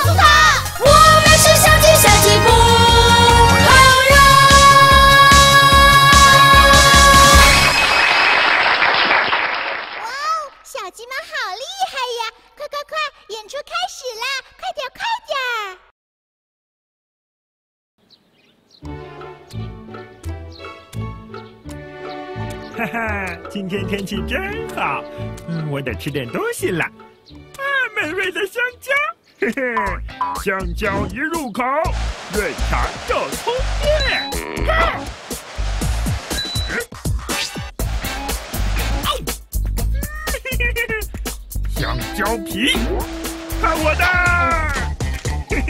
诉他，我们是小鸡不好惹。 哇哦，小鸡们好厉害呀！快，演出开始啦！快点！ 哈哈，今天天气真好，我得吃点东西了。美味的香蕉，嘿嘿，香蕉一入口，润肠又通便。香蕉皮，看我的！嘿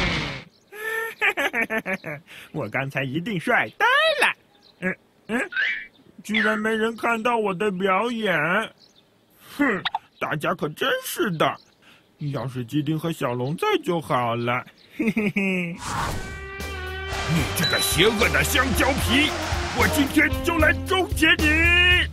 嘿，我刚才一定帅呆了。居然没人看到我的表演，哼！大家可真是的，要是基丁和小龙在就好了。嘿嘿嘿！你这个邪恶的香蕉皮，我今天就来终结你！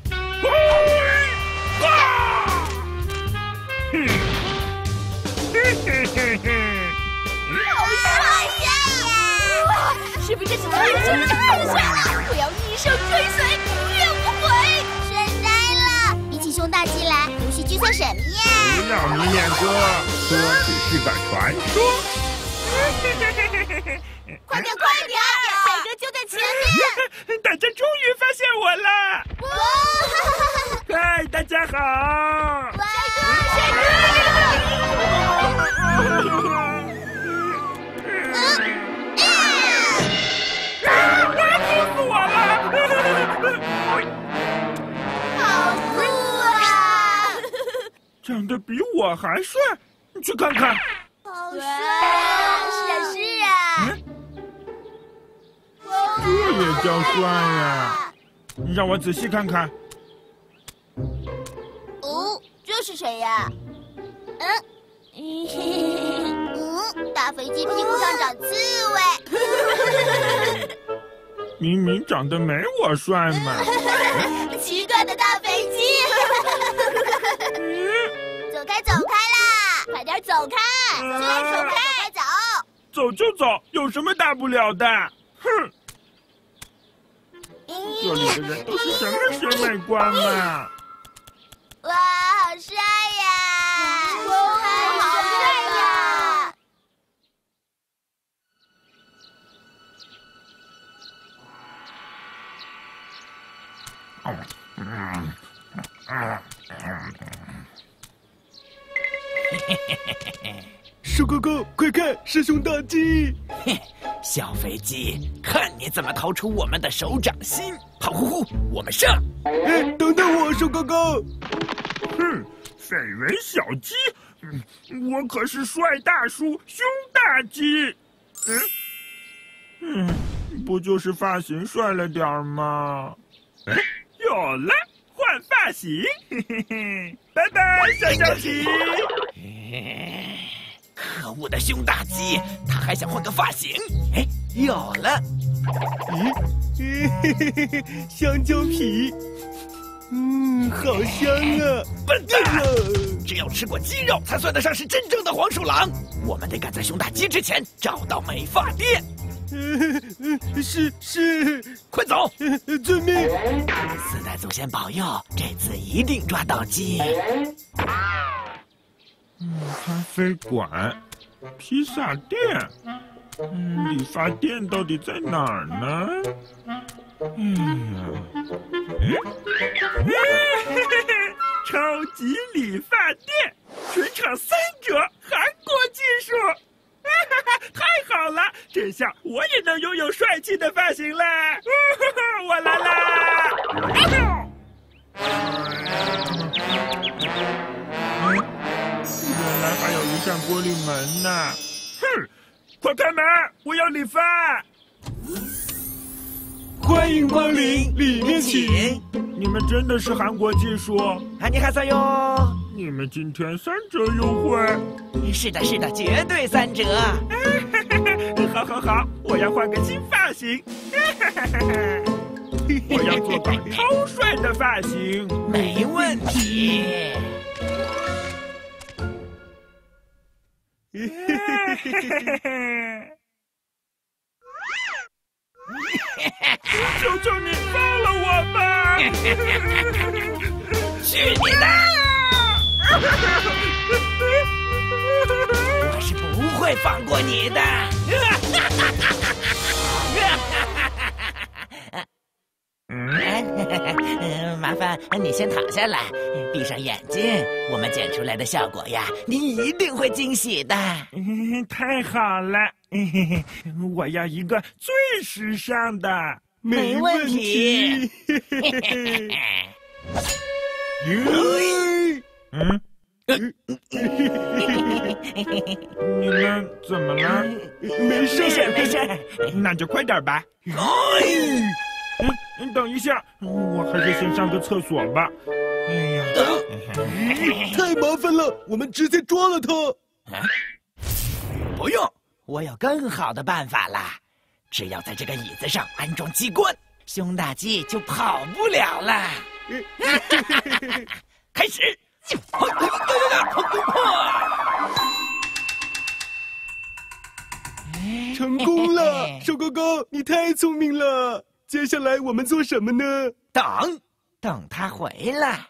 好帅呀！ 是不是这次太帅了？我要一生追随，永远不悔！ 帅呆了！比起熊大鸡来，游戏剧算什么呀？ 不要迷恋歌，歌只是个传说。 快点！帅哥就在前面！ 大家终于发现我了！嗨，大家好！ 帅哥！ 气死我了！ 好酷啊！ 长得比我还帅，你去看看。 好帅啊！是啊！ 这也叫帅呀？你让我仔细看看。 哦，这是谁呀？大飞机屁股上长刺猬。 明明长得没我帅嘛！ 奇怪的大飞机！走开啦！快点走开！走开！ 走就走，有什么大不了的？哼！这里的人都是什么审美观嘛？ 哇，好帅呀！好帅呀！ 鼠哥哥，快看，是熊大鸡！ 嘿，小飞机，看你怎么逃出我们的手掌心！胖乎乎，我们上！ 哎，等等我，鼠哥哥！ 哼，绯闻小鸡，我可是帅大叔熊大鸡。不就是发型帅了点儿吗？有了，换发型！嘿嘿嘿，拜拜，小小鸡。 可恶的熊大鸡，他还想换个发型。哎，有了！ 咦，香蕉皮，好香啊！ 笨蛋，只有吃过鸡肉才算得上是真正的黄鼠狼。我们得赶在熊大鸡之前找到美发店。 是， 快走！ 遵命。 四代祖先保佑，这次一定抓到鸡。 咖啡馆、披萨店，理发店到底在哪儿呢？超级理发店，全场3折，韩国技术，太好了！这下我也能拥有帅气的发型了。我来啦！原来还有一扇玻璃门呢！哼，快开门，我要理发。 欢迎光临，里面请。 你们真的是韩国技术？ 安妮哈塞哟！ 你们今天3折优惠？ 是的，绝对3折。 好，我要换个新发型。我要做个超帅的发型。 没问题。 求求你放了我吧！ 去你的！我是不会放过你的。麻烦你先躺下来，闭上眼睛。我们剪出来的效果呀，你一定会惊喜的。 太好了，我要一个最时尚的。 没问题。 你们怎么了？ 没事。 那就快点吧。等一下，我还是先上个厕所吧。哎呀， 太麻烦了，我们直接抓了他。 不用，我有更好的办法啦。只要在这个椅子上安装机关，熊大鸡就跑不了了。开始。 成功了，瘦狗狗，你太聪明了。接下来我们做什么呢？ 等他回来。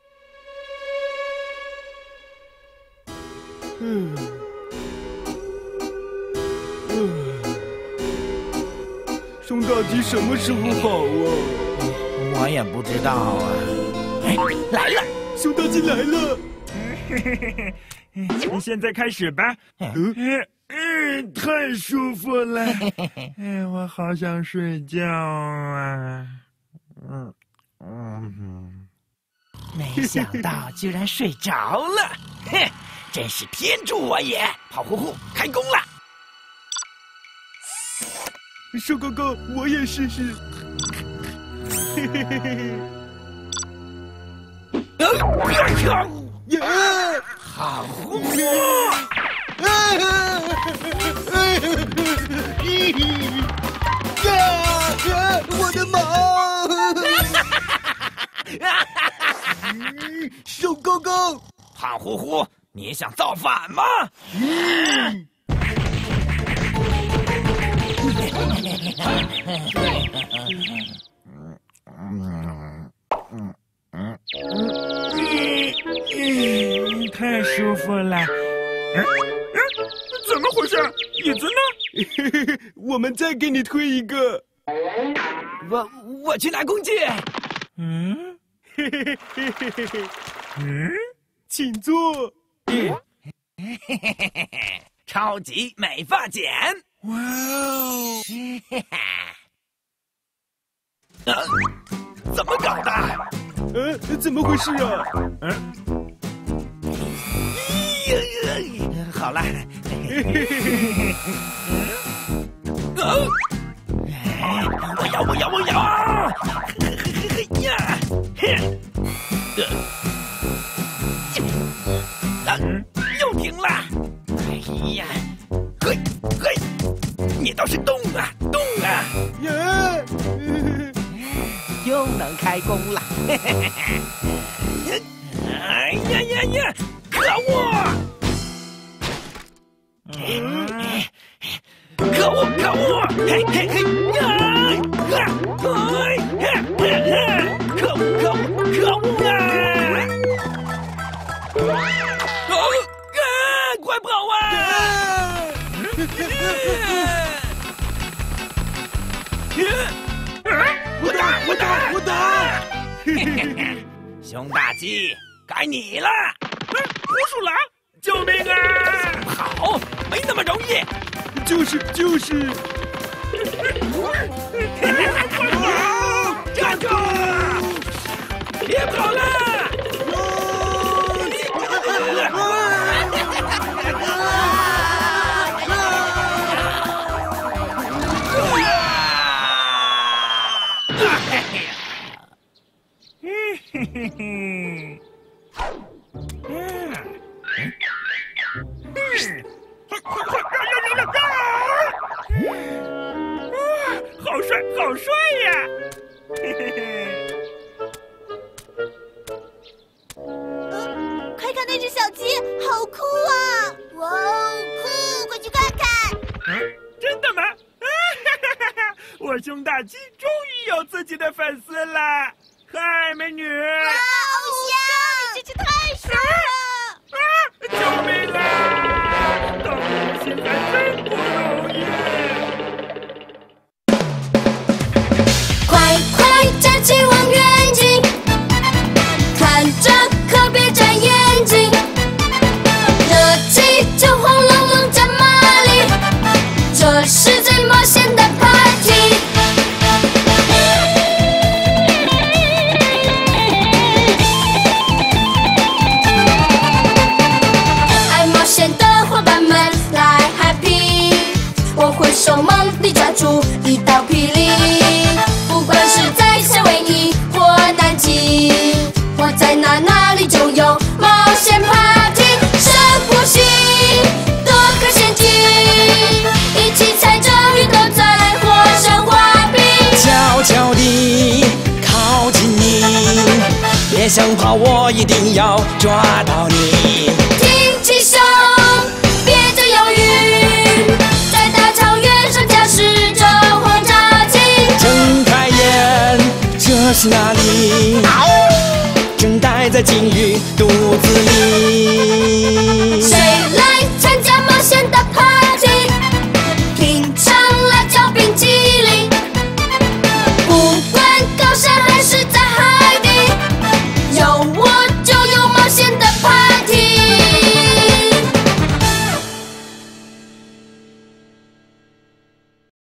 熊大鸡什么时候好啊？ 我也不知道啊。来了， 熊大鸡来了。 现在开始吧。太舒服了。我好想睡觉啊。 没想到居然睡着了，真是天助我也！跑呼呼，开工了！ 瘦狗狗，我也试试。 好呼呼！ 我的毛！瘦狗狗， 胖乎乎，你想造反吗？ 太舒服了。怎么回事？椅子呢？ 我们再给你推一个。 我去拿工具。 请坐。 超级美发剪。 哇哦！ 怎么搞的？ 怎么回事啊？ 好了。我要！又停了！哎呀，嘿，你倒是动啊！又能开工了！哎呀！可恶！可恶！嘿呀！可恶啊！快跑啊！我打！熊大鸡，该你了！ 胡鼠狼，救命啊！ 好，没那么容易。 就是。 站住！别跑了！ 好帅呀！ 快看那只小鸡，好酷啊！哇哦， 真的吗？我熊大鸡终于有自己的粉丝了！嗨，美女！ 偶像， 这只太帅了！ 救命啊！当明星还真不容易。 快快站起望远镜，看着可别眨眼睛，热气就轰隆隆加马力，这是最冒险的 party。爱冒险的伙伴们来 happy， 我会手猛地抓住一道霹雳，不管是在夏威夷或南极，或在哪里就有冒险 party， 深呼吸，躲开陷阱，一起踩着鱼都在火上滑冰， 悄悄地靠近你，别想跑，我一定要抓到你。 挺起胸，别再犹豫，在大草原上驾驶着轰炸机， 睁开眼，这是哪里？正待在鲸鱼